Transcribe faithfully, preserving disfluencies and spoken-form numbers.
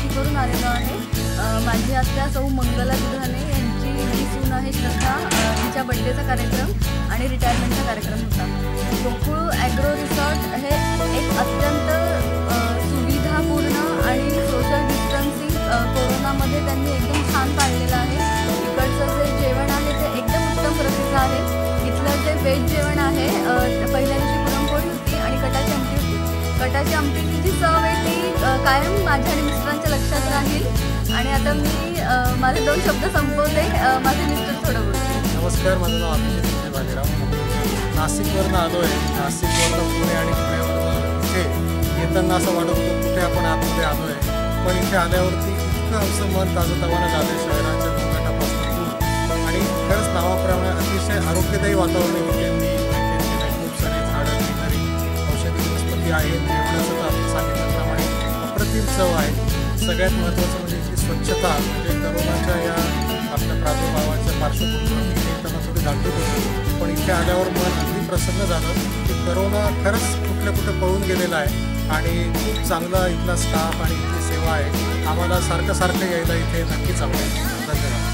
नाशिकवरून आलेलो आहे। माझी आत्या सौ मंगला दुधाणे यांची जी सून आहे श्रद्धा, तिच्या बर्थडेचा कार्यक्रम आणि रिटायरमेंटचा कार्यक्रम होता। गोकुळ ॲग्रो रिसॉर्ट हे एक अत्यंत सुविधापूर्ण आणि सोशल डिस्टन्सिंग कोरोनामध्ये त्यांनी एकदम छान पाळलेलं आहे। इकडचं जे जेवण आहे ते एकदम उत्तम प्रतीचं आहे। इथलं जे व्हेज जेवण आहे, पहिल्या दिवशी पुरणपोळी होती आणि कटाची आमटी होती। कटाची आमटीची जी चव आहे ती कायम माझ्या आणि मिस्टरांच्या लक्षात राहील। आणि आता मी माझे दोन शब्द संपवते, माझे मिस्टर थोडं बोलते। नमस्कार, माझं नाव अभिजित भालेराव, नाशिकवरून आलो आहे। नाशिकवरून पुणे आणि पुण्यावरून इथे येताना असं वाटत होतं कुठे आपण आतमध्ये आलो आहे, पण इथे आल्यावरती इतकं आमचं मन ताजंतवानं झालं आहे शहराच्या घोंगाटापासून दूर। आणि खरंच नावाप्रमाणे अतिशय आरोग्यदायी वातावरण इथे मी खूप सारे झाडं, ग्रीनरी, औषधी वनस्पती आहेत। जेवणाचं तर आपण सांगितल्याप्रमाणे अप्रतिम चव आहे। सगळ्यात महत्त्वाचं म्हणजे इथली स्वच्छता, म्हणजे करोनाच्या या आपल्या प्रादुर्भावाच्या पार्श्वभूमीवर इथे येताना थोडी धाकधूक होती, पण इथे आल्यावर मन अगदी प्रसन्न झालं की करोना खरंच कुठल्या कुठं पळून गेलेला आहे आणि खूप चांगला इथला स्टाफ आणि इथली सेवा आहे। आम्हाला सारखं सारखं यायला इथे नक्कीच आवडेल। धन्यवाद।